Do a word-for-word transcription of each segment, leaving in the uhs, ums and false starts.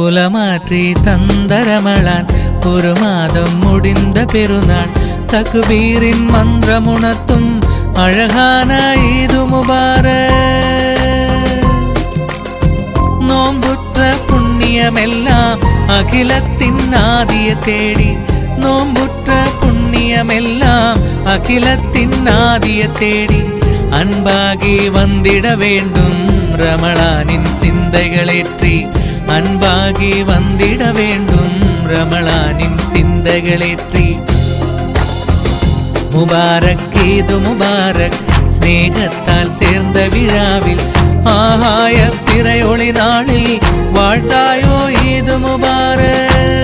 குலமாற்றி தந்த ரமலான் ஒரு மாதம் முடிந்த பெருநாள் தக்பீரின் மந்திரமுணர்த்தும் அழகான ஈது முபாரக். நோம்புற்ற புண்ணியமெல்லாம் அகிலத்தின் ஆதிய தேடி நோம்புற்ற புண்ணியமெல்லாம் அகிலத்தின் ஆதிய தேடி அன்பாகி வந்திட வேண்டும் ரமலானின் சிந்தைகளேற்றி அன்பாகி வந்திட வேண்டும் ரமலானின் சிந்தைகளேற்றி. முபாரக் ஈது முபாரக் ஸ்நேகத்தால் சேர்ந்த விழாவில் ஆகாய பிறையொளி நாளில் வாழ்த்தாயோ ஈது முபாரக்.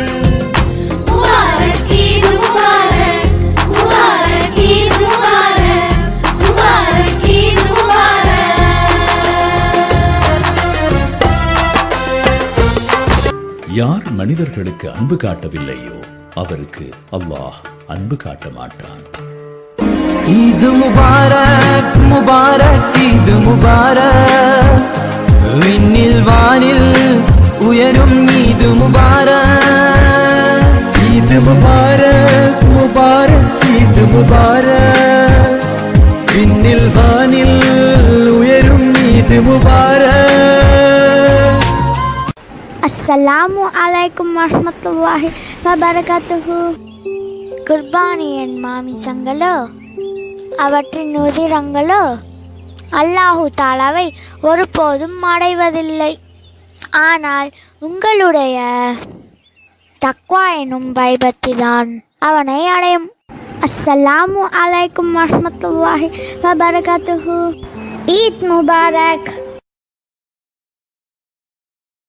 யார் மனிதர்களுக்கு அன்பு காட்டவில்லையோ அவருக்கு அல்லாஹ் அன்பு காட்ட மாட்டான். ஈது முபாரக் முபாரக் ஈது முபாரக் விண்ணில் வானில் உயரும் ஈது முபாரக். ஈது முபாரக் முபாரக் ஈது முபாரக் விண்ணில் வானில் உயரும் ஈது முபாரக். அஸ்ஸலாமு அலைக்கும் வரஹ்மத்துல்லாஹி வபரகாத்துஹு. குர்பானியின் மாமிசங்களோ அவற்றின் உதிரங்களோ அல்லாஹு தாலாவை ஒருபோதும் அடைவதில்லை. ஆனால் உங்களுடைய தக்வா எனும் பயபக்திதான் அவனை அடையும். அஸ்ஸலாமு அலைக்கும் வரஹ்மத்துல்லாஹி வபரகாத்துஹு. ஈத் முபாரக்.